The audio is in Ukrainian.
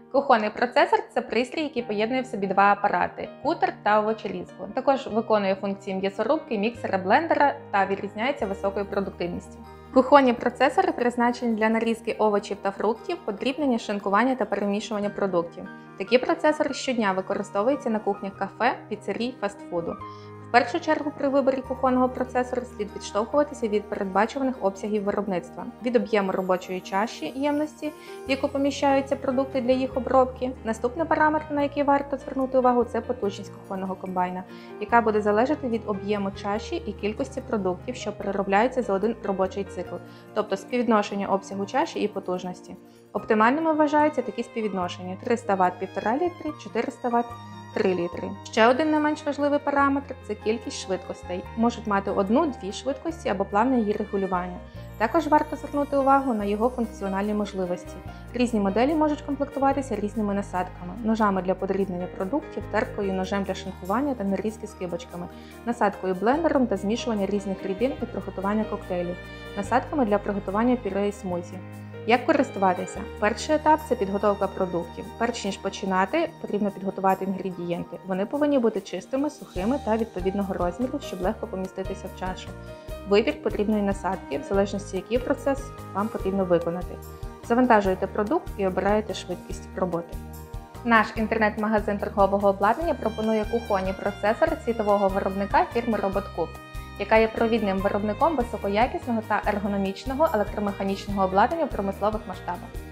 Кухонний процесор – це пристрій, який поєднує в собі два апарати – кутер та овочерізку. Також виконує функції м'ясорубки, міксера, блендера та відрізняється високою продуктивністю. Кухонні процесори призначені для нарізки овочів та фруктів, подрібнення, шинкування та перемішування продуктів. Такі процесори щодня використовуються на кухнях кафе, піцерій, фастфуду. В першу чергу при виборі кухонного процесора слід відштовхуватися від передбачуваних обсягів виробництва, від об'єму робочої чаші ємності, в яку поміщаються продукти для їх обробки. Наступний параметр, на який варто звернути увагу, це потужність кухонного комбайна, яка буде залежати від об'єму чаші і кількості продуктів, що переробляються за один робочий цикл, тобто співвідношення обсягу чаші і потужності. Оптимальними вважаються такі співвідношення: 300 Вт – 1,5 літри, 400 Вт – 3 літри. Ще один не менш важливий параметр – це кількість швидкостей. Можуть мати одну-дві швидкості або плавне її регулювання. Також варто звернути увагу на його функціональні можливості. Різні моделі можуть комплектуватися різними насадками: ножами для подрібнення продуктів, теркою, ножем для шинкування та нарізки скибочками, насадкою блендером та змішування різних рідин і приготування коктейлів, насадками для приготування пюре і смузі. Як користуватися? Перший етап – це підготовка продуктів. Перш ніж починати, потрібно підготувати інгредієнти. Вони повинні бути чистими, сухими та відповідного розміру, щоб легко поміститися в чашу. Вибір потрібної насадки, в залежності який процес вам потрібно виконати. Завантажуєте продукт і обираєте швидкість роботи. Наш інтернет-магазин торгового обладнання пропонує кухонні процесори світового виробника фірми RobotCook, яка є провідним виробником високоякісного та ергономічного електромеханічного обладнання в промислових масштабах.